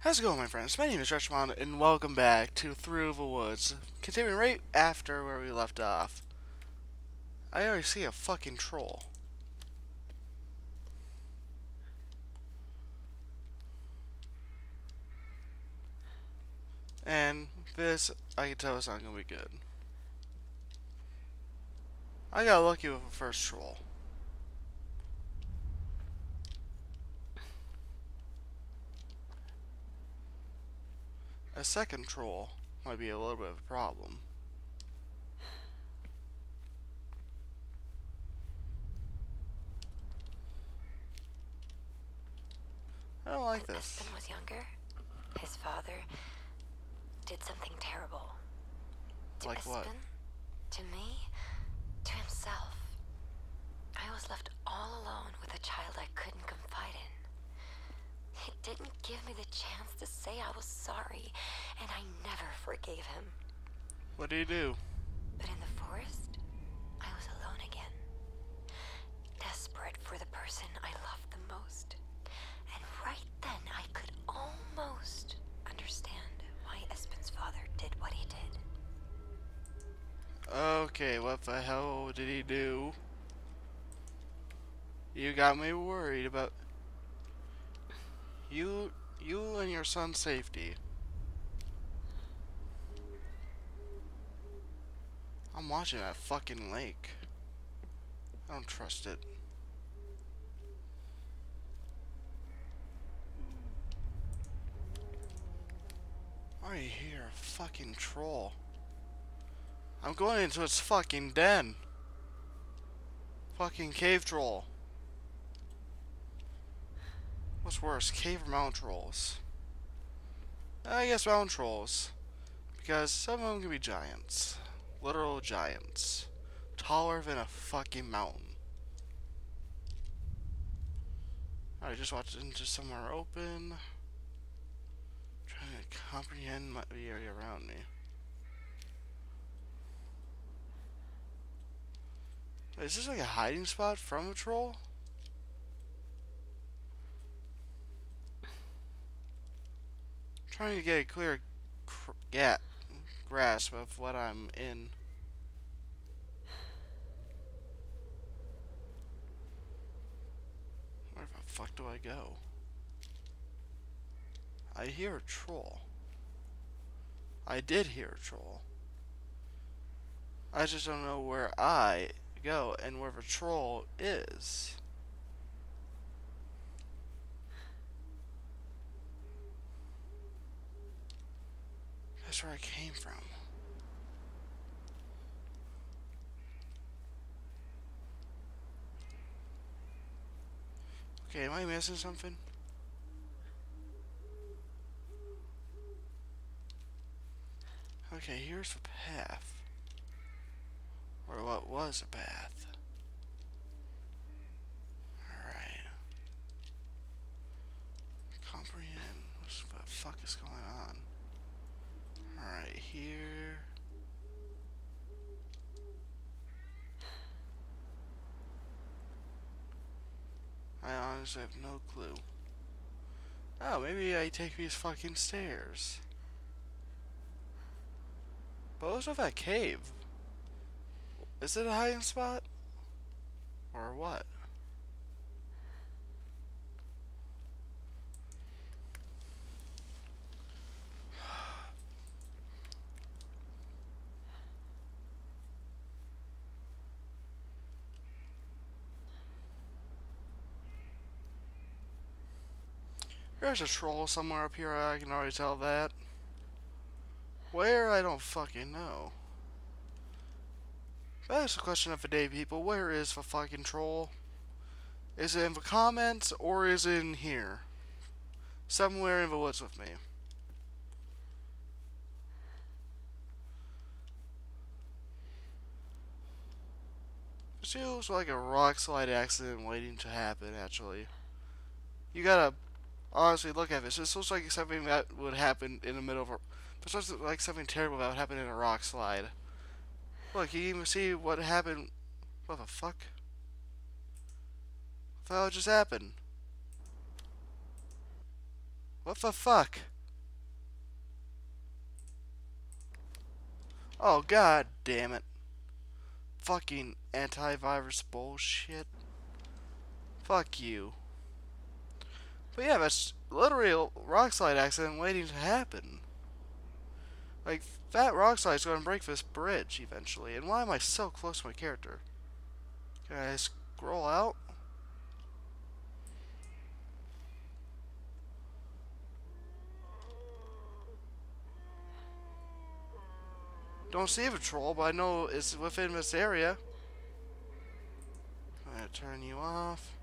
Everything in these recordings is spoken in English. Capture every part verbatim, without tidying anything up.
How's it going, my friends? My name is Reshmon, and welcome back to Through the Woods. Continuing right after where we left off. I already see a fucking troll. And this, I can tell, is not gonna be good. I got lucky with the first troll. A second troll might be a little bit of a problem. I don't like When this. Espen was younger, his father did something terrible. To Like what? Espen, to me, to himself. I was left all alone with a child I couldn't confide in. He didn't give me the chance to say I was sorry, and I never forgave him. What do you do? But in the forest, I was alone again. Desperate for the person I loved the most. And right then, I could almost understand why Espen's father did what he did. Okay, what the hell did he do? You got me worried about you, you and your son's safety. I'm watching that fucking lake. I don't trust it. I hear a fucking troll. I'm going into its fucking den. Fucking cave troll. What's worse, cave or mountain trolls? I guess mountain trolls. Because some of them can be giants. Literal giants. Taller than a fucking mountain. I just walked into somewhere open. Trying to comprehend my, the area around me. Is this like a hiding spot from a troll? Trying to get a clear cr yeah, grasp of what I'm in. Where the fuck do I go? I hear a troll. I did hear a troll. I just don't know where I go and where the troll is. That's where I came from. Okay, am I missing something? Okay, here's the path. Or what was a path. Alright. Comprehend. What the fuck is going on? Alright, here. I honestly have no clue. Oh, maybe I take these fucking stairs. But what's with that cave? Is it a hiding spot? Or what? There's a troll somewhere up here, I can already tell that. Where? I don't fucking know. That's the question of the day, people. Where is the fucking troll? Is it in the comments, or is it in here? Somewhere in the woods with me. This feels like a rock slide accident waiting to happen, actually. You gotta honestly look at this. This looks like something that would happen in the middle of a... This looks like something terrible that would happen in a rock slide. Look, you can even see what happened. What the fuck? What the hell just happened? What the fuck? Oh, god damn it. Fucking antivirus bullshit. Fuck you. But yeah, that's literally a rock slide accident waiting to happen. Like, that rock slide's gonna break this bridge eventually. And why am I so close to my character? Can I scroll out? Don't see a patrol, but I know it's within this area. I'm gonna turn you off.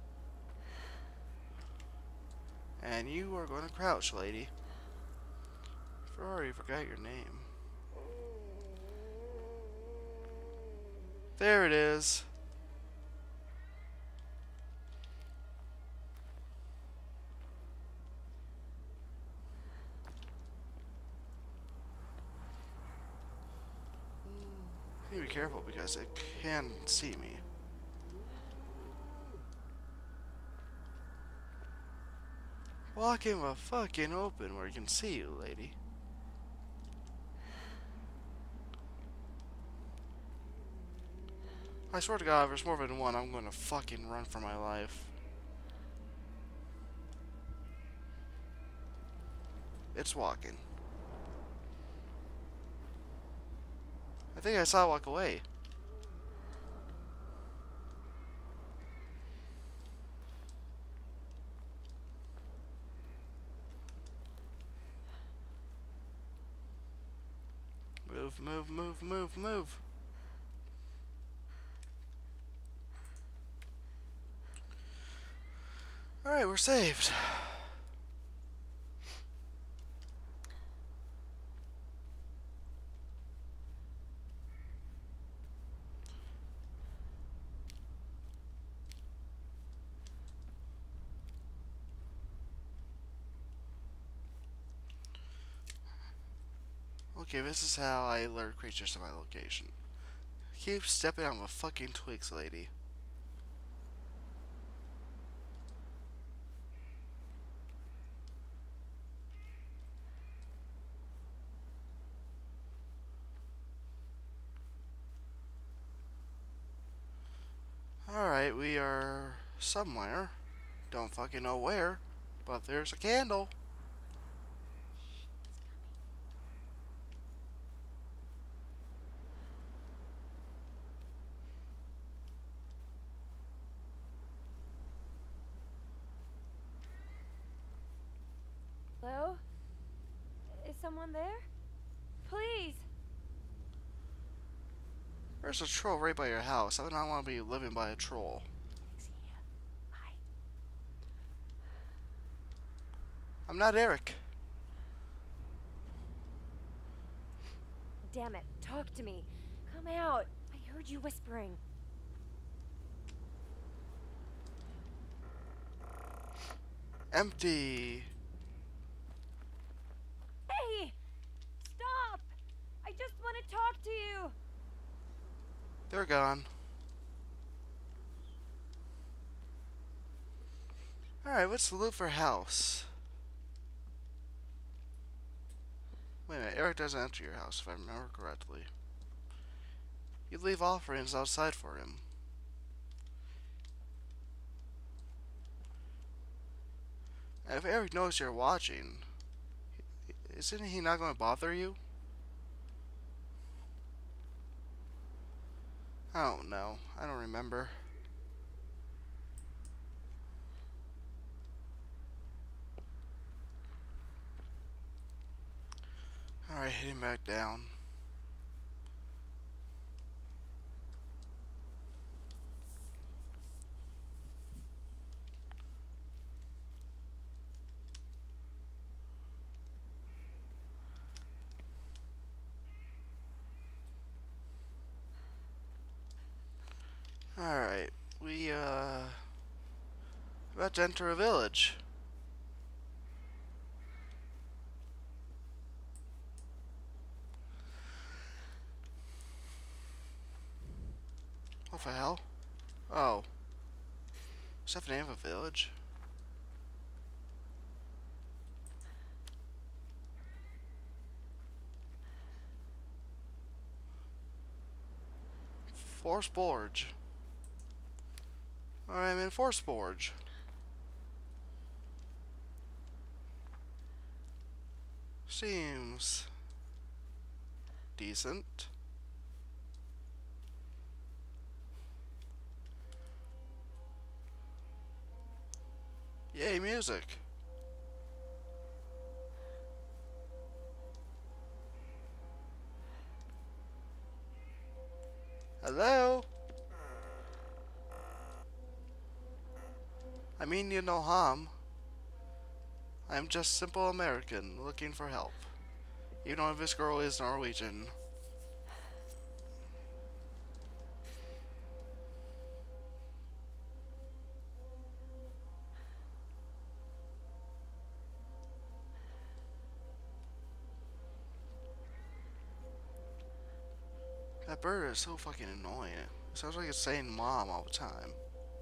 And you are gonna crouch, lady. Ferrari, forgot your name. There it is. I need to be careful because it can see me. Walk in the fucking open where you can see you, lady. I swear to God, if there's more than one, I'm gonna fucking run for my life. It's walking. I think I saw it walk away. Move, move, move, move, move. Alright, we're saved. Okay, this is how I alert creatures to my location. Keep stepping on the fucking twigs, lady. Alright, we are somewhere. Don't fucking know where, but there's a candle. Hello? Is someone there? Please! There's a troll right by your house. I do not want to be living by a troll. Hi. I'm not Eric. Damn it, talk to me. Come out. I heard you whispering. Empty. Hey! Stop! I just want to talk to you! They're gone. Alright, what's the loot for house? Wait a minute, Eric doesn't enter your house if I remember correctly. You leave offerings outside for him. And if Eric knows you're watching, isn't he not going to bother you? I don't know. I don't remember. Alright, heading back down. Alright, we, uh... about to enter a village. What the hell? Oh. Is that the name of a village? Forsborg. Alright, I'm in Forsborg. Seems decent. Yay, music. Hello? I mean you no harm. I'm just simple American looking for help. Even though this girl is Norwegian. That bird is so fucking annoying. It sounds like it's saying mom all the time.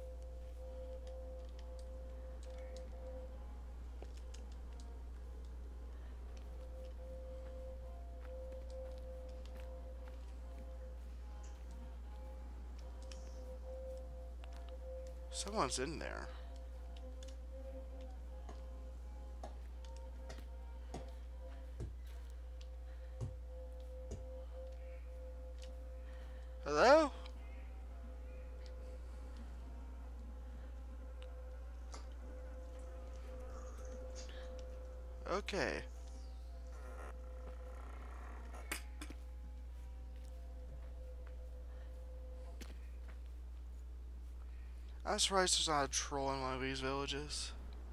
Someone's in there. Hello? Okay. I'm surprised there's not a troll in one of these villages.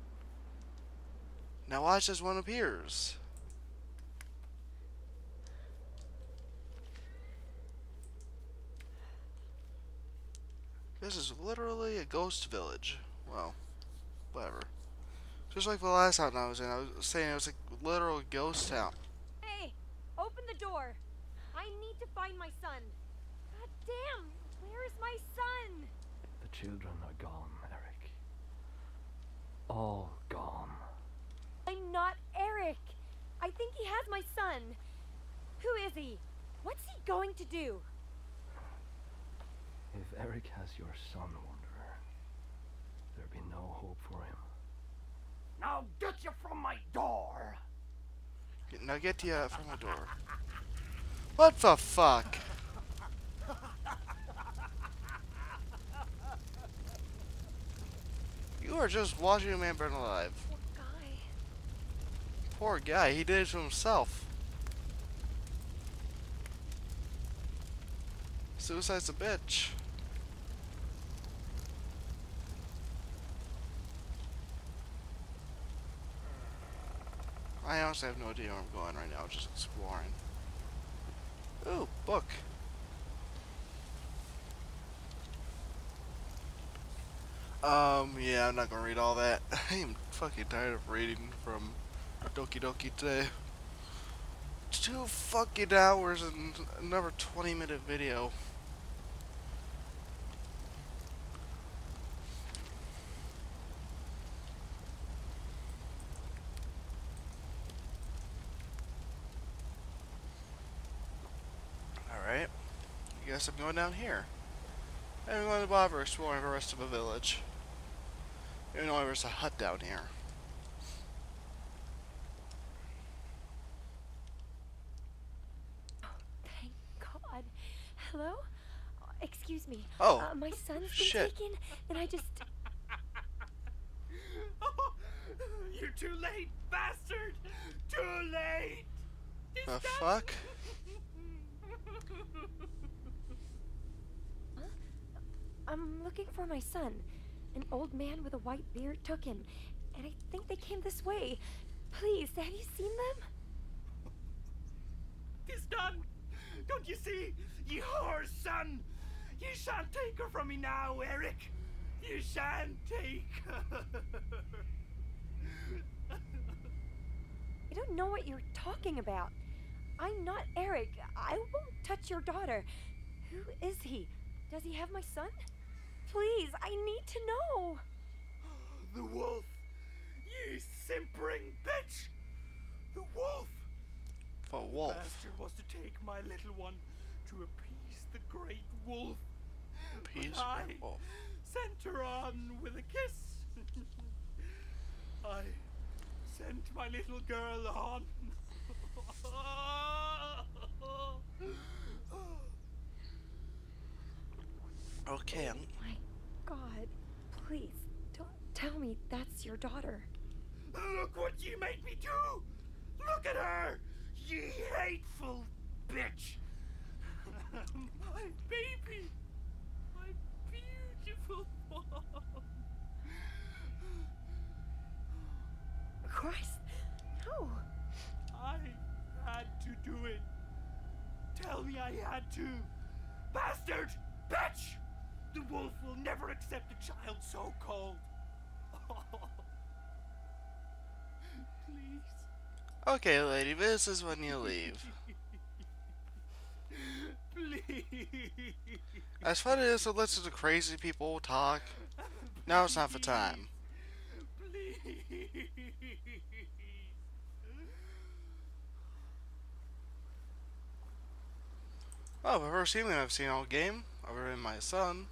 Now watch as one appears. This is literally a ghost village. Well, whatever. Just like the last town I was in, I was saying it was a literal ghost town. Hey, open the door. I need to find my son. God damn, where is my son? The children are gone, Eric. All gone. I'm not Eric. I think he has my son. Who is he? What's he going to do? If Eric has your son, Wanderer, there'll be no hope for him. Now get you from my door! Now get you from the door. What the fuck? You are just watching a man burn alive. Poor guy. Poor guy, he did it to himself. Suicide's a bitch. I honestly have no idea where I'm going right now, just exploring. Ooh, book. Um, yeah, I'm not gonna read all that. I am fucking tired of reading from Doki Doki today. Two fucking hours and another twenty minute video. Alright. I guess I'm going down here. I'm going to bother exploring the rest of the village. Even though there's a hut down here. Thank God. Hello? Uh, Excuse me. Oh, Uh, my son's been shit. taken, and I just... You're too late, bastard! Too late! He's The dead. fuck? I'm looking for my son. An old man with a white beard took him, and I think they came this way. Please, have you seen them? He's done! Don't you see? You whore son! You shan't take her from me now, Eric! You shan't take her! I don't know what you're talking about. I'm not Eric. I won't touch your daughter. Who is he? Does he have my son? Please, I need to know. The wolf! You simpering bitch! The wolf! The wolf. Bastard was to take my little one to appease the great wolf. Peace. But I Oh. sent her on with a kiss. I sent my little girl on. Okay. I'm, My God, please don't tell me that's your daughter. Look what you made me do! Look at her! Ye hateful bitch! My baby! My beautiful one! Christ, no. I had to do it. Tell me I had to. Bastard! Bitch! The wolf will never accept a child so cold. Please. okay, lady. This is when you leave. Please. As fun as it is to listen to crazy people talk, now it's not the time. Please. Oh, the first human I've seen all game, other than my son.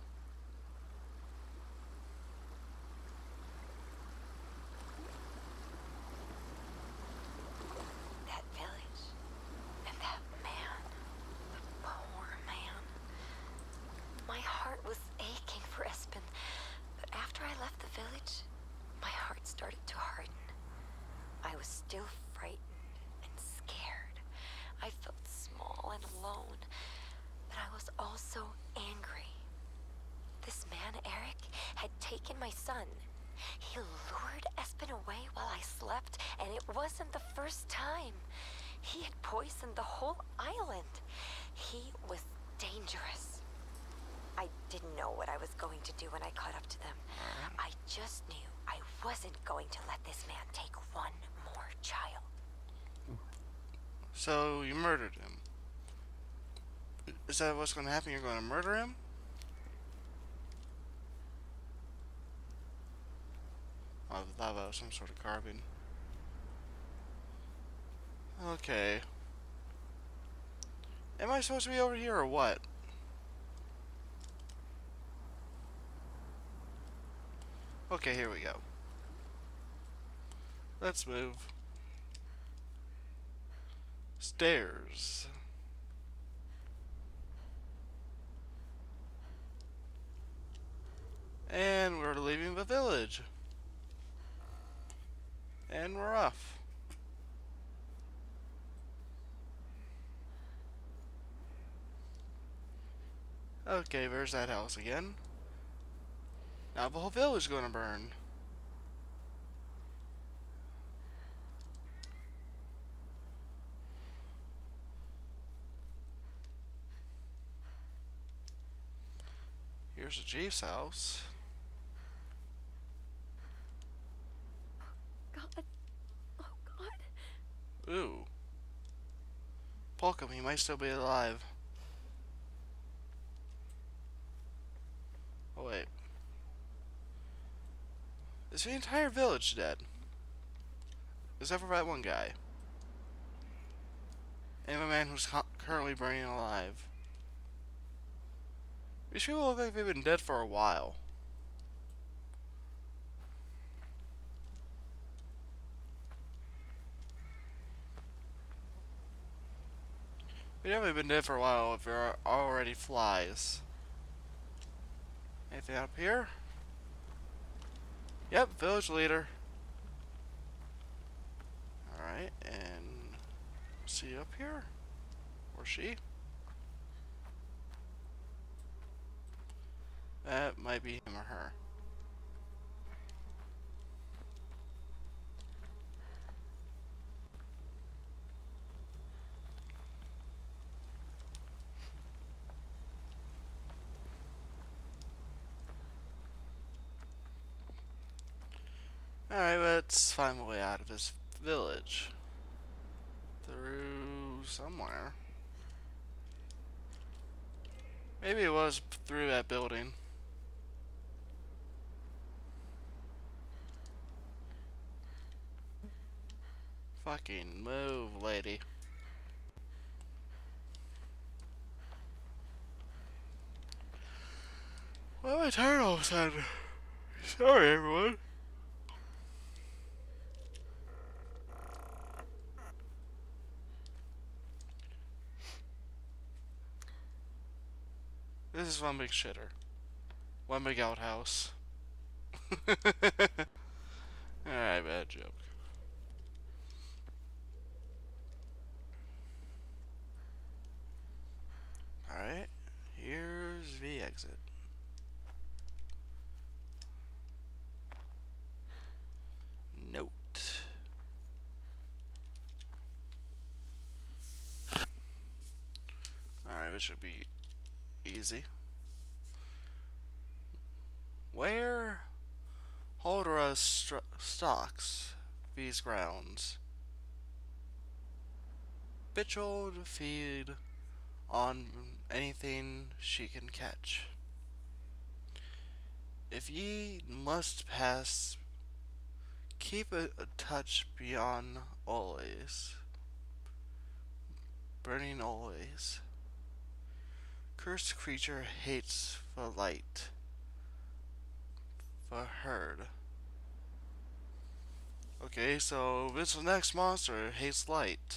That village. And that man. The poor man. My heart was aching for Espen. But after I left the village, my heart started to harden. I was still frightened and scared. I felt small and alone. But I was also angry. This man, Eric, had taken my son. He lured Espen away while I slept, and it wasn't the first time. He had poisoned the whole island. He was dangerous. I didn't know what I was going to do when I caught up to them. I just knew I wasn't going to let this man take one more child. So you murdered him. Is that what's going to happen? You're going to murder him? I thought that was some sort of carving. Okay. Am I supposed to be over here or what? Okay, here we go. Let's move. Stairs. And we're leaving the village. And we're off. Okay, there's that house again. Now the whole village is gonna burn. Here's the chief's house. God. Oh, God. Ooh. Polkum, he might still be alive. Oh wait. Is the entire village dead? Except for that one guy. And the man who's currently burning alive. These people look like they've been dead for a while. They've definitely been dead for a while if there are already flies. Anything up here? Yep, village leader. Alright, and see up here? Or she? That might be him or her. Alright, let's find a way out of this village. Through somewhere. Maybe it was through that building. Fucking move, lady. Why am I tired all of a sudden? Sorry, everyone. This is one big shitter. One big outhouse. Alright, bad joke. Alright, here's the exit. Note. Alright, this should be easy. Where Holdra st stalks these grounds, Bitchel to feed on anything she can catch. If ye must pass, keep a, a touch beyond always, burning always. Cursed creature hates the light, the herd. Okay, so this next monster hates light.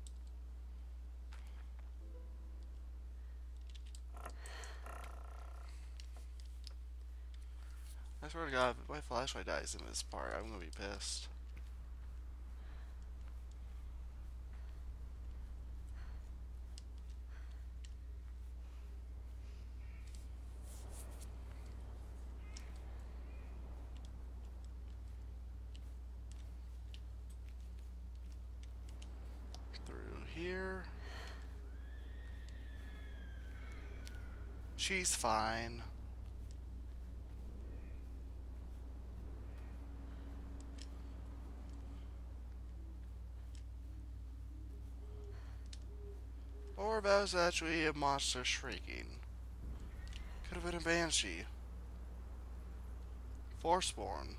I swear to God, if my flashlight dies in this part, I'm gonna be pissed. Through here. She's fine. Or that was actually a monster shrieking. Could have been a banshee. Forsborn.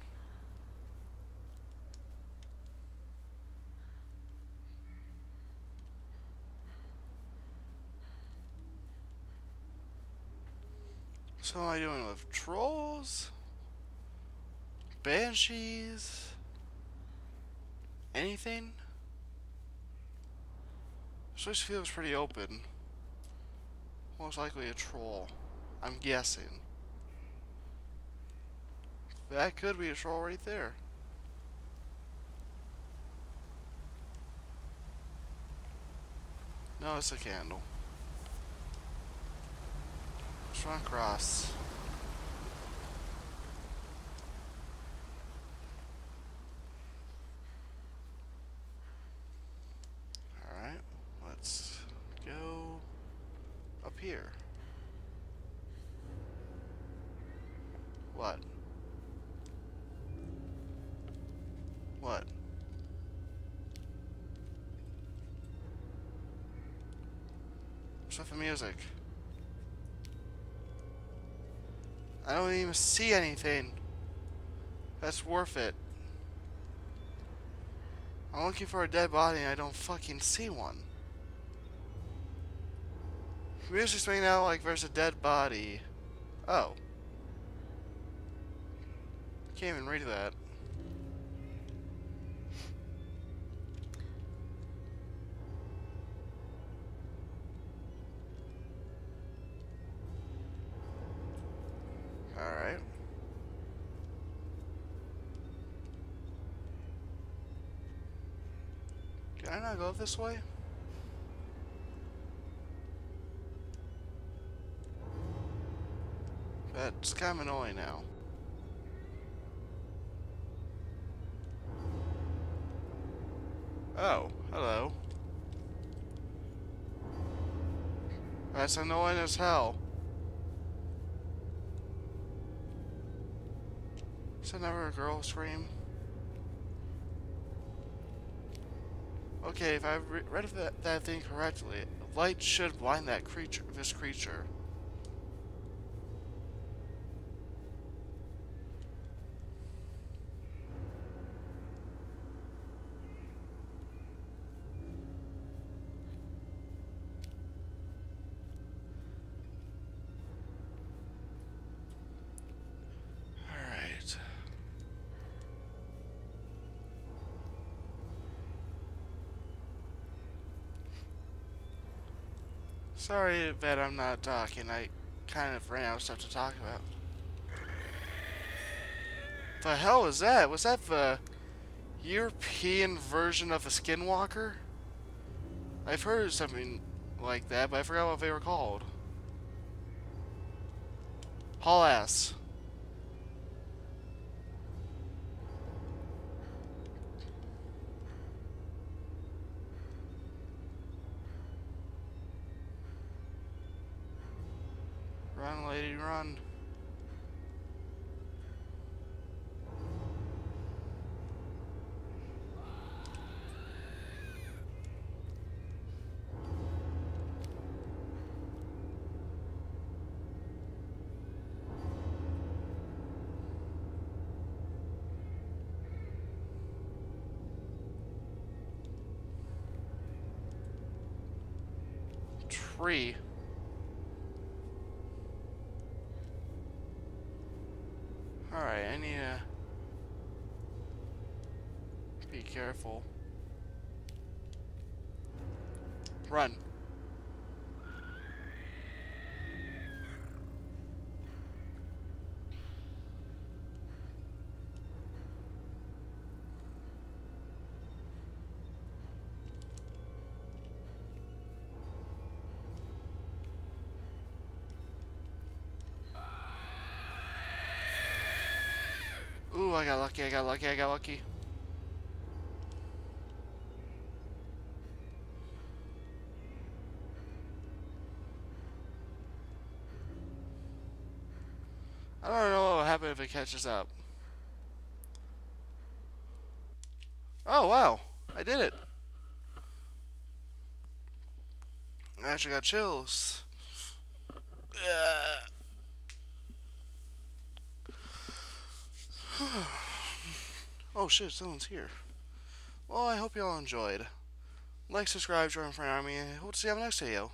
So am I doing with trolls? Banshees? Anything? This feels pretty open. Most likely a troll. I'm guessing. That could be a troll right there. No, it's a candle. Let's run across. Alright, let's go up here. What? What? What's with the music? I don't even see anything that's worth it. I'm looking for a dead body and I don't fucking see one. The music's making out like there's a dead body. Oh. Can't even read that. Alright. Can I not go this way? That's kind of annoying now. Oh, hello. That's annoying as hell. Is that never a girl scream? Okay, if I re read that, that thing correctly, light should blind that creature, this creature. Sorry that I'm not talking. I kind of ran out of stuff to talk about. The hell was that? Was that the European version of a skinwalker? I've heard of something like that, but I forgot what they were called. Haul ass. Run, lady, run. Tree. Alright, I need to be careful. Run. Ooh, I got lucky, I got lucky, I got lucky. I don't know what will happen if it catches up. Oh, wow. I did it. I actually got chills. Oh shit, someone's here. Well, I hope you all enjoyed. Like, subscribe, join Friend Army, and hope to see you on the next video.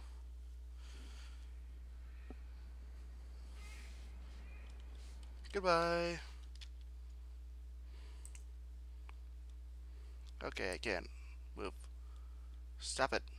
Goodbye. Okay, I can't move. Stop it.